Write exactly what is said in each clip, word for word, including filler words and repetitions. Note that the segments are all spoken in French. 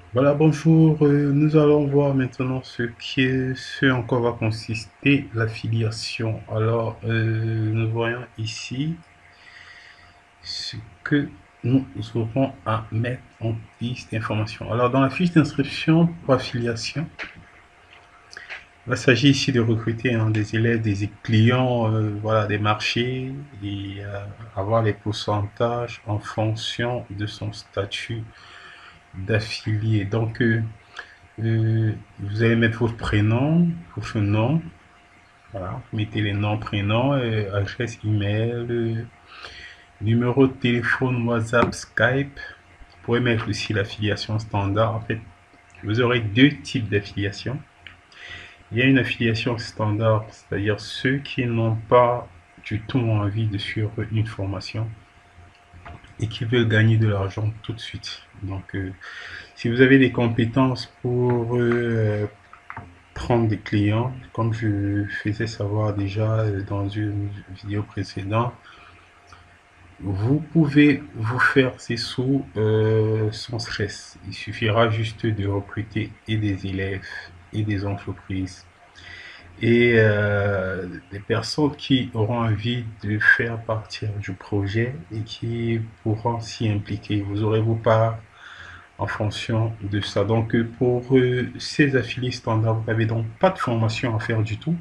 Voilà, bonjour. Euh, nous allons voir maintenant ce qui est, ce en quoi va consister l'affiliation. Alors, euh, nous voyons ici ce que nous aurons à mettre en liste d'informations. Alors, dans la fiche d'inscription pour affiliation, il s'agit ici de recruter hein, des élèves, des clients, euh, voilà, des marchés et euh, avoir les pourcentages en fonction de son statut d'affilié. Donc, euh, Euh, vous allez mettre votre prénom, votre nom. Voilà, vous mettez les noms, prénoms, euh, adresse email, euh, numéro de téléphone, WhatsApp, Skype. Vous pouvez mettre aussi l'affiliation standard. En fait, vous aurez deux types d'affiliation. Il y a une affiliation standard, c'est-à-dire ceux qui n'ont pas du tout envie de suivre une formation et qui veulent gagner de l'argent tout de suite. Donc, euh, si vous avez des compétences pour euh, prendre des clients, comme je faisais savoir déjà dans une vidéo précédente, vous pouvez vous faire ces sous euh, sans stress. Il suffira juste de recruter et des élèves et des entreprises et euh, des personnes qui auront envie de faire partir du projet et qui pourront s'y impliquer. Vous aurez vos parts en fonction de ça. Donc pour euh, ces affiliés standards, vous n'avez donc pas de formation à faire du tout.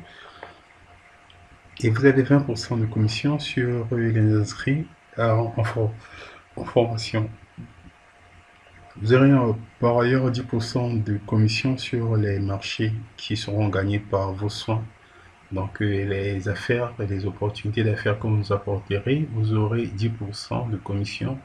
Et vous avez vingt pour cent de commission sur euh, les inscrits en, en, en formation. Vous aurez euh, par ailleurs dix pour cent de commission sur les marchés qui seront gagnés par vos soins. Donc euh, les affaires et les opportunités d'affaires que vous nous apporterez, vous aurez dix pour cent de commission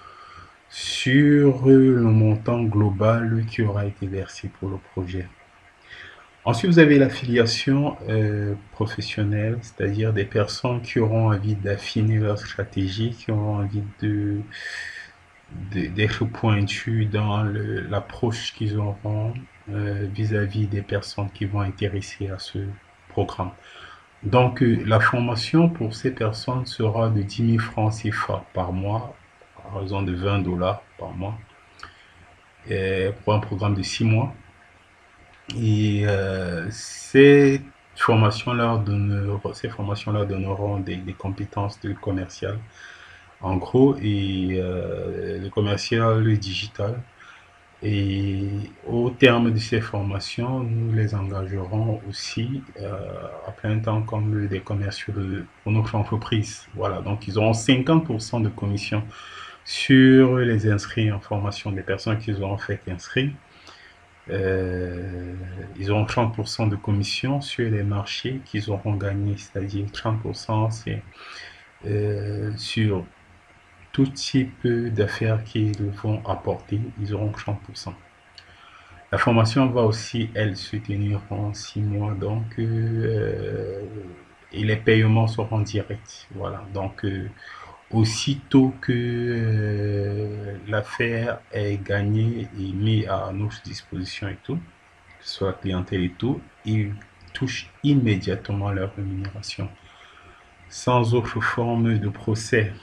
sur euh, le montant global qui aura été versé pour le projet. Ensuite, vous avez l'affiliation euh, professionnelle, c'est-à-dire des personnes qui auront envie d'affiner leur stratégie, qui auront envie de d'être pointus dans l'approche qu'ils auront euh, vis-à-vis des personnes qui vont intéresser à ce programme. Donc, euh, la formation pour ces personnes sera de dix mille francs C F A par mois, à raison de vingt dollars par mois, et pour un programme de six mois. Et euh, ces formations leur donneront, ces formations leur donneront des, des compétences de commercial, en gros, et euh, le commercial, le digital. Et au terme de ces formations, nous les engagerons aussi euh, à plein temps comme des commerciaux de, pour notre entreprise. Voilà, donc ils auront cinquante pour cent de commission sur les inscrits en formation des personnes qu'ils auront fait inscrire. Euh, ils auront trente pour cent de commission sur les marchés qu'ils auront gagnés, c'est-à-dire trente pour cent c'est euh, sur tout type d'affaires qu'ils vont apporter, ils auront trente pour cent. La formation va aussi, elle, se tenir en six mois, donc euh, et les paiements seront directs. Voilà, donc euh, aussitôt que euh, l'affaire est gagnée et mise à notre disposition et tout, soit la clientèle et tout, ils touchent immédiatement leur rémunération, sans autre forme de procès.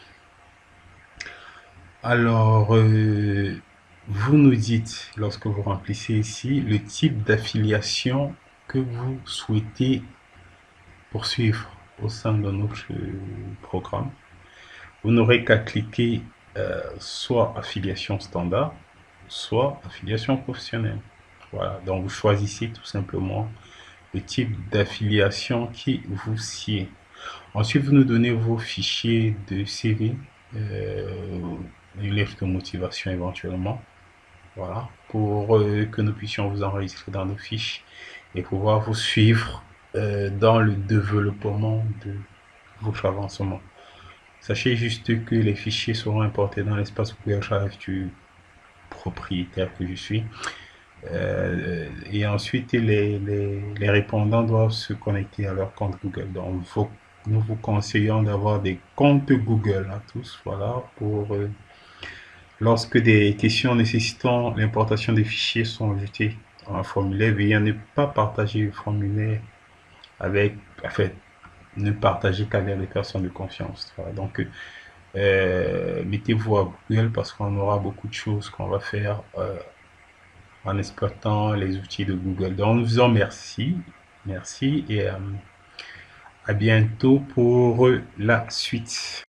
Alors, euh, vous nous dites, lorsque vous remplissez ici, le type d'affiliation que vous souhaitez poursuivre au sein de notre programme. Vous n'aurez qu'à cliquer euh, soit affiliation standard, soit affiliation professionnelle. Voilà, donc vous choisissez tout simplement le type d'affiliation qui vous sied. Ensuite, vous nous donnez vos fichiers de C V, euh, une lettre de motivation éventuellement, voilà, pour euh, que nous puissions vous enregistrer dans nos fiches et pouvoir vous suivre euh, dans le développement de votre avancement. Sachez juste que les fichiers seront importés dans l'espace Google Drive du propriétaire que je suis. Euh, et ensuite, les, les, les répondants doivent se connecter à leur compte Google. Donc, faut, nous vous conseillons d'avoir des comptes Google à tous, voilà, pour euh, lorsque des questions nécessitant l'importation des fichiers sont ajoutées dans un formulaire, veuillez ne pas partager le formulaire avec, en fait, ne partager qu'avec les personnes de confiance. Voilà. Donc, euh, mettez-vous à Google parce qu'on aura beaucoup de choses qu'on va faire euh, en exploitant les outils de Google. Donc, nous disons merci, merci et euh, à bientôt pour la suite.